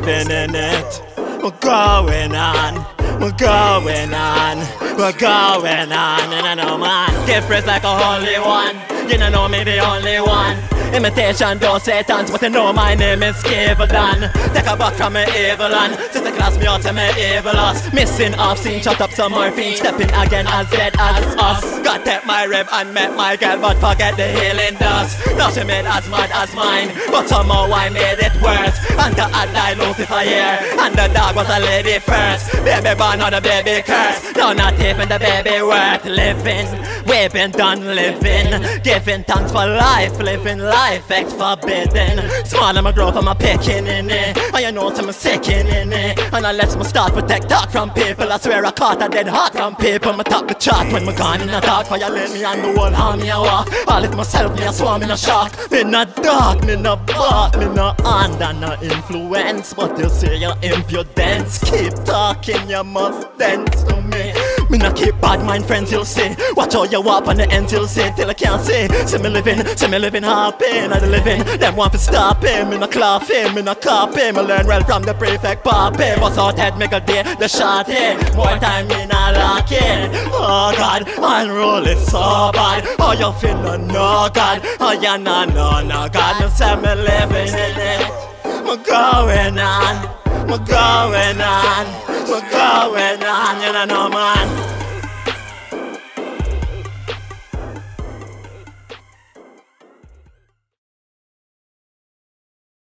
living in it. We're going on, we're going on, we're going on. And I know, man, give praise like a holy one. You don't know me, the only one. Imitation don't Satans, but you know my name is Scaveldon. Take a back from me evil and since the class me out to me evil us. Missing off scene, shut up some morphine. Stepping again as dead as us. Got take my rib and met my girl, but forget the healing dust. Now she made as mad as mine, but somehow I made it worse. And the ad died Lucifer here, and the dog was a lady first. Baby born or the baby curse. No, not even the baby worth living. We've been done living, giving thanks for life, living life ex forbidden. Small I'm a growth, I'm a picking in it. And you know I'm sicking in it. And I let me start protect talk from people. I swear I caught a dead heart from people. Me top the chart when me gone in a dark. Violate me and the whole army I walk. All it myself, me a swarm in a shock. Me not dark, me not bark, me not under no influence. But you say your impudence. Keep talking, you must dance to me. Me not keep bad mind friends, you'll see. Watch how you walk on the ends, you'll see. Till I can't see. See me living happy. I the living, them want to stop him. Me not clap him, me not cop him. I learn well from the prefect papi. Bust out head, make a day, the shot in. More time me not lock in. Oh God, unroll it so bad. Oh you feel no God. Oh you no God. Me say me living in it. Me going on, me going on, me going on. You know man.